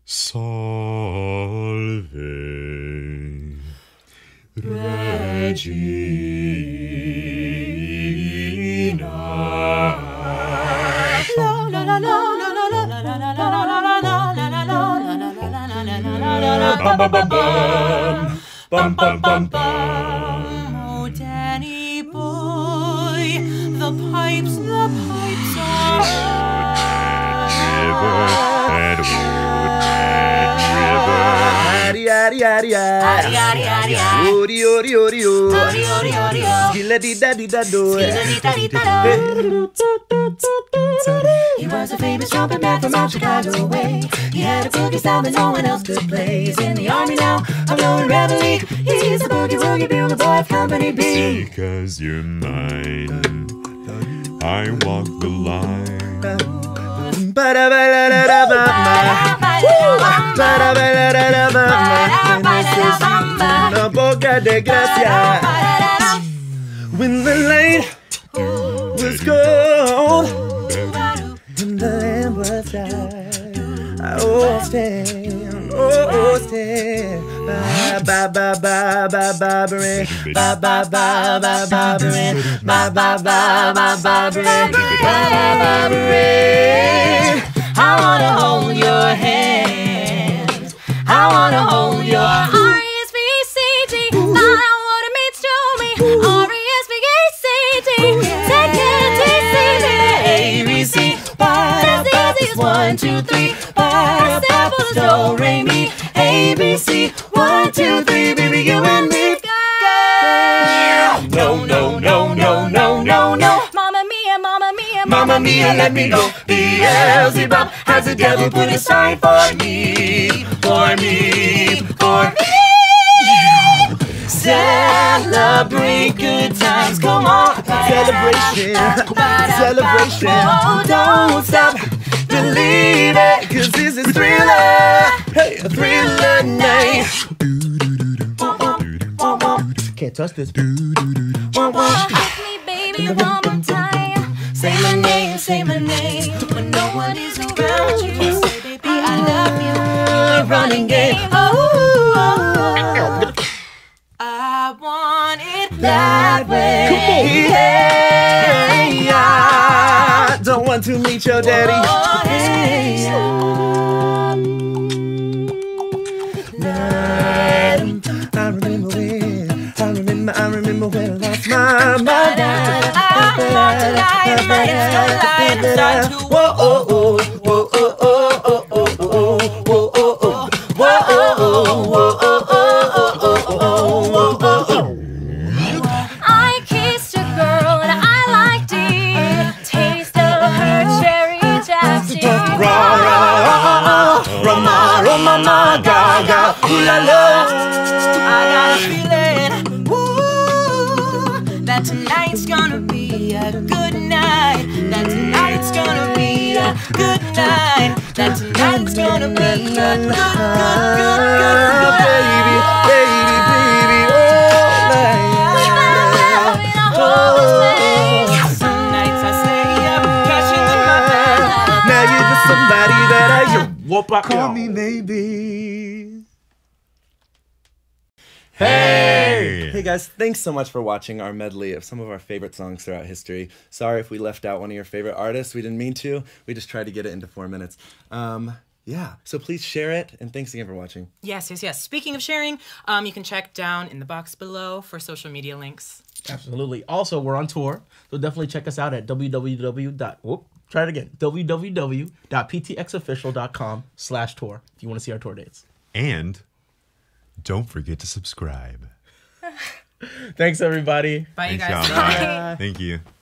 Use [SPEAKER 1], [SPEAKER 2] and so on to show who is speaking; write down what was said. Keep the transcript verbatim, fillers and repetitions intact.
[SPEAKER 1] Salve Regina. Bum, bum, bum, bum. Bum, bum, bum, bum.
[SPEAKER 2] Oh, Danny boy, the pipes, the pipes are
[SPEAKER 1] River and woodland river.
[SPEAKER 3] Yaddy, yaddy, yaddy,
[SPEAKER 2] Yaddy, yaddy, yaddy, yaddy.
[SPEAKER 3] Odi, odi, odi, odi.
[SPEAKER 2] Odi, odi, odi, odi.
[SPEAKER 3] Skilla-di-da-di-da-do.
[SPEAKER 2] Skilla-di-da-di-da-do. He was a famous trumpet man from out Chicago way. He had a boogie style that no one else could play. He's in the army now, a blowing reveille. He's a boogie woogie bugle boy of Company B.
[SPEAKER 1] Because you're mine, I walk the line.
[SPEAKER 3] Una boca de gracia. When the light was gone and the lamp was died, I will stand, oh stand. Ba ba ba ba ba ba ba ba ba ba ba ba ba ba ba ba ba ba.
[SPEAKER 2] I wanna hold your hand. I wanna hold your R E S V E C T. Find out what it means to me. R E S V E C T. Take it, T C B, A B C. That's the easiest. One, two, three. Five step do, re, mi, A B C. One, two, three, baby, you and me.
[SPEAKER 3] No, no, no, no, no, no, no.
[SPEAKER 2] Mamma mia, mamma mia,
[SPEAKER 3] Mamma mia, let me go. Beelzebub has the devil put aside for me, for me, for me. Celebrate good times, come on. Celebration, celebration. Oh, don't stop, believe it, cause this is Thriller. Hey, a Thriller night. Can't touch this.
[SPEAKER 2] Kiss me, baby, one more time. Say my name, say my name. When no one is around you, say, baby, I love you. You ain't running game. Oh, I want it that way.
[SPEAKER 3] Hey, I don't want to meet your daddy.
[SPEAKER 2] Oh, hey,
[SPEAKER 3] I remember when, I remember, I remember when I lost my mind. Whoa, oh, oh, whoa, oh, oh, oh, oh, oh, oh, whoa, oh, oh, whoa, oh, oh, whoa, oh, oh, oh, oh, oh, oh.
[SPEAKER 2] I kissed a girl and I liked it. Taste of her cherry chapstick.
[SPEAKER 3] Roma, Roma, ma, ga, ga, ooh la la.
[SPEAKER 2] I got a feeling, woo, that tonight's gonna be a good night. That tonight's gonna be a good night. That tonight's gonna be a good, good, good, good, good
[SPEAKER 3] Baby, baby, baby, all night. Oh,
[SPEAKER 2] some nights I stay up, catching in my bed.
[SPEAKER 3] now you're just somebody that I
[SPEAKER 1] Whoop up,
[SPEAKER 3] call me maybe.
[SPEAKER 1] Hey!
[SPEAKER 3] Hey guys, thanks so much for watching our medley of some of our favorite songs throughout history. Sorry if we left out one of your favorite artists. We didn't mean to. We just tried to get it into four minutes. Um, yeah, so please share it, and thanks again for watching.
[SPEAKER 4] Yes, yes, yes. Speaking of sharing, um, you can check down in the box below for social media links.
[SPEAKER 5] Absolutely. Also, we're on tour, so definitely check us out at www. Whoop, try it again. www.ptxofficial.com slash tour if you want to see our tour dates.
[SPEAKER 1] And don't forget to subscribe.
[SPEAKER 5] Thanks, everybody.
[SPEAKER 4] Bye, you
[SPEAKER 1] Thanks,
[SPEAKER 4] guys.
[SPEAKER 1] y'all. Bye. Thank you.